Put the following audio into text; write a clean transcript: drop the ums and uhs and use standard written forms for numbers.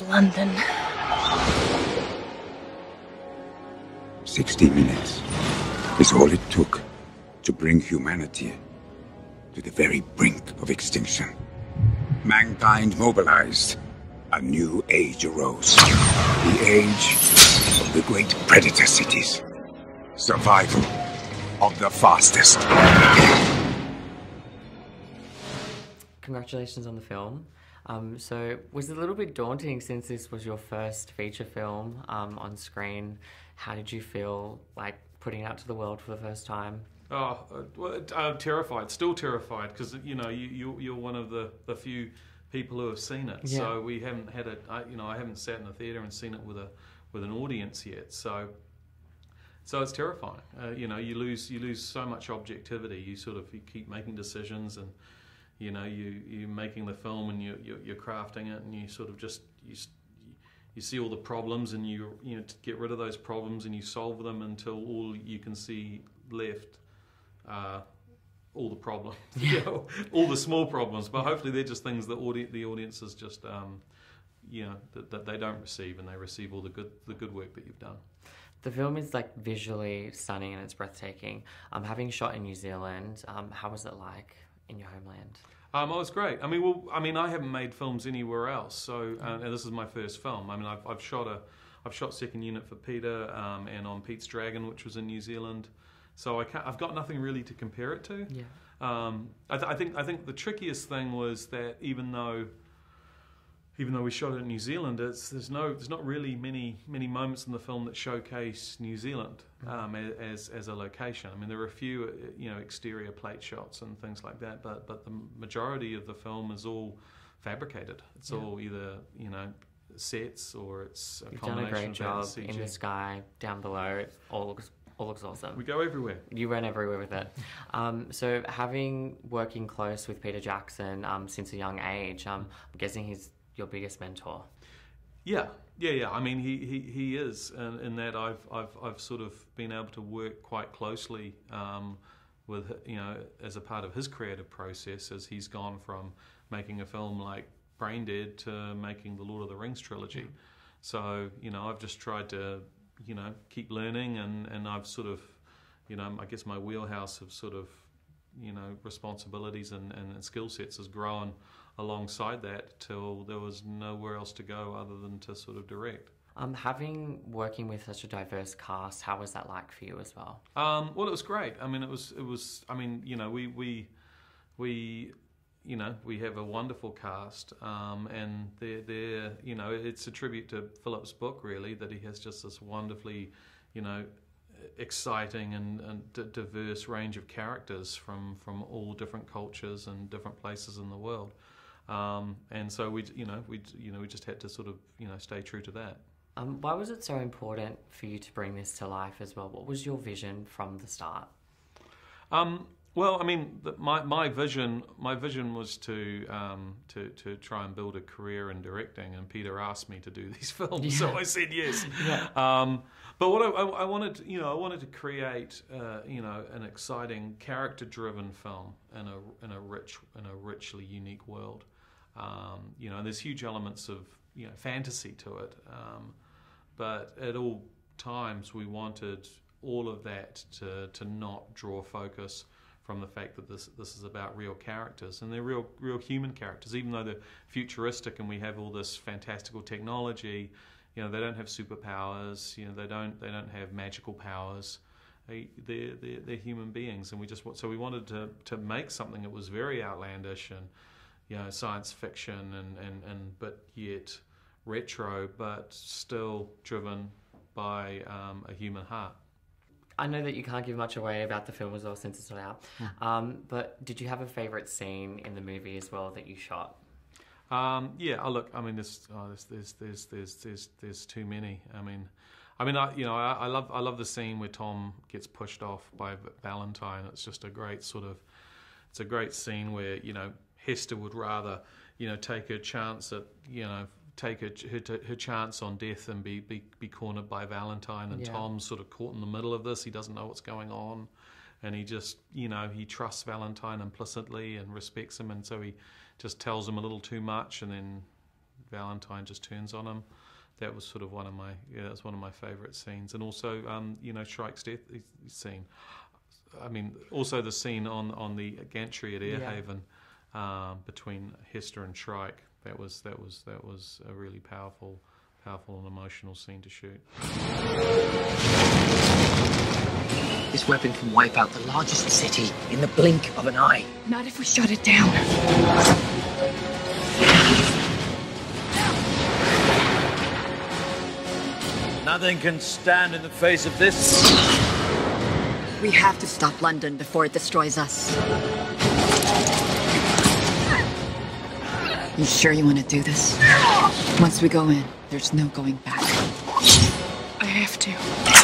London. 60 minutes is all it took to bring humanity to the very brink of extinction. Mankind mobilized. A new age arose. The age of the great predator cities. Survival of the fastest. Congratulations on the film. So was it a little bit daunting since this was your first feature film on screen? How did you feel like putting it out to the world for the first time? I'm terrified, still terrified, because you're one of the few people who have seen it. Yeah. So we haven't had it. I haven't sat in a theatre and seen it with an audience yet. So it's terrifying. You lose so much objectivity. You keep making decisions, and you're making the film, and you're crafting it, and you sort of just you see all the problems, and you get rid of those problems, and you solve them until all you can see left all the problems, all the small problems. But hopefully they're just things that the audience is just that they don't receive, and they receive all the good work that you've done. The film is like visually stunning and it's breathtaking. Having shot in New Zealand, how was it like in your homeland? It was great. I mean, I haven't made films anywhere else, so and this is my first film. I mean, I've shot second unit for Peter and on Pete's Dragon, which was in New Zealand. So I've got nothing really to compare it to. Yeah. I think the trickiest thing was that even though we shot it in New Zealand, there's not really many moments in the film that showcase New Zealand as a location. I mean, there are a few exterior plate shots and things like that, but the majority of the film is all fabricated. It's all either sets or it's a You've done a great job in the sky, down below. It all looks awesome. We go everywhere. You went everywhere with it. So working close with Peter Jackson since a young age, I'm guessing he's your biggest mentor. Yeah. I mean, he is, in that I've sort of been able to work quite closely with as a part of his creative process as he's gone from making a film like Braindead to making the Lord of the Rings trilogy. So I've just tried to keep learning, and I've sort of I guess my wheelhouse of sort of responsibilities and skill sets has grown alongside that till there was nowhere else to go other than to sort of direct. Working with such a diverse cast, how was that like for you as well? Well, it was great. I mean, it was. I mean, we have a wonderful cast, and they're it's a tribute to Philip's book, really, that he has just this wonderfully, exciting and diverse range of characters from all different cultures and different places in the world. And so we just had to sort of stay true to that. Why was it so important for you to bring this to life as well? What was your vision from the start? Well, I mean, my vision was to try and build a career in directing, and Peter asked me to do these films, so I said yes. But what I wanted, I wanted to create, an exciting, character-driven film in a richly unique world. And there's huge elements of fantasy to it, but at all times we wanted all of that to not draw focus from the fact that this is about real characters, and they're real human characters. Even though they're futuristic and we have all this fantastical technology, they don't have superpowers. They don't have magical powers. They're human beings, and we wanted to make something that was very outlandish and science fiction and but yet retro, but still driven by a human heart. I know that you can't give much away about the film as well since it's not out. But did you have a favourite scene in the movie as well that you shot? Look, I mean, there's too many. I love the scene where Tom gets pushed off by Valentine. It's just a great scene where Hester would rather take her chance at take her chance on death and be cornered by Valentine, and Tom's sort of caught in the middle of this. He doesn't know what's going on, and he just he trusts Valentine implicitly and respects him, and so he just tells him a little too much, and then Valentine just turns on him. That was sort of that's one of my favourite scenes. And also, Shrike's death scene. I mean, also the scene on the gantry at Airhaven between Hester and Shrike. That was a really powerful and emotional scene to shoot. This weapon can wipe out the largest city in the blink of an eye. Not if we shut it down. Nothing can stand in the face of this. We have to stop London before it destroys us. You sure you want to do this? Once we go in, there's no going back. I have to.